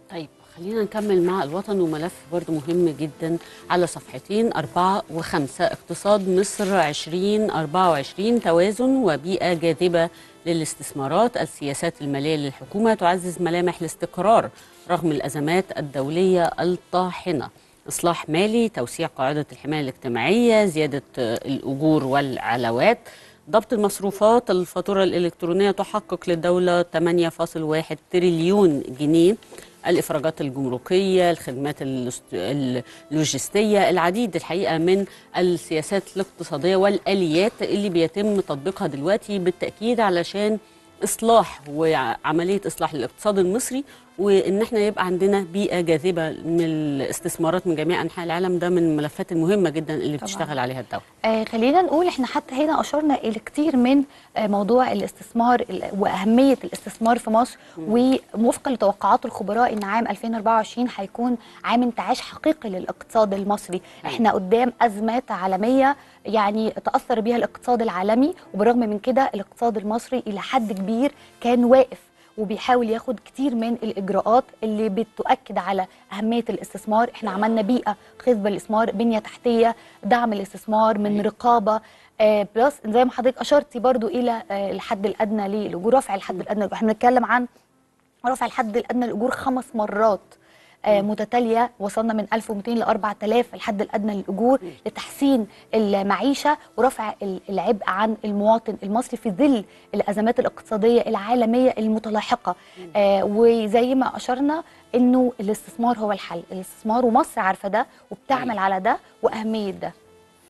طيب خلينا نكمل مع الوطن وملف برضو مهم جدا على صفحتين 4 و5. اقتصاد مصر 2024 توازن وبيئة جاذبة للاستثمارات. السياسات المالية للحكومة تعزز ملامح الاستقرار رغم الأزمات الدولية الطاحنة. إصلاح مالي، توسيع قاعدة الحماية الاجتماعية، زيادة الأجور والعلاوات، ضبط المصروفات. الفاتورة الإلكترونية تحقق للدولة 8.1 تريليون جنيه. الإفراجات الجمركية، الخدمات اللوجستية، العديد الحقيقة من السياسات الاقتصادية والآليات اللي بيتم تطبيقها دلوقتي بالتأكيد علشان إصلاح وعملية إصلاح الاقتصاد المصري، وإن احنا يبقى عندنا بيئة جاذبة من الاستثمارات من جميع أنحاء العالم. ده من الملفات المهمة جدا اللي طبعا. بتشتغل عليها الدولة. خلينا نقول احنا حتى هنا اشرنا الى كتير من موضوع الاستثمار واهميه الاستثمار في مصر، ووفقا لتوقعات الخبراء ان عام 2024 هيكون عام انتعاش حقيقي للاقتصاد المصري. احنا قدام ازمات عالميه يعني تاثر بها الاقتصاد العالمي، وبرغم من كده الاقتصاد المصري الى حد كبير كان واقف وبيحاول ياخد كتير من الإجراءات اللي بتؤكد على أهمية الاستثمار. احنا عملنا بيئة خصبة للاستثمار، بنية تحتية، دعم الاستثمار من رقابة، بلس زي ما حضرتك أشرتي برضو إلى الحد الأدنى للأجور، رفع الحد الأدنى. احنا بنتكلم عن رفع الحد الأدنى للأجور 5 مرات متتالية، وصلنا من 1200 ل 4000 الحد الأدنى للأجور، لتحسين المعيشة ورفع العبء عن المواطن المصري في ظل الأزمات الاقتصادية العالمية المتلاحقة. وزي ما أشرنا إنه الاستثمار هو الحل، الاستثمار، ومصر عارفة ده وبتعمل على ده وأهمية ده.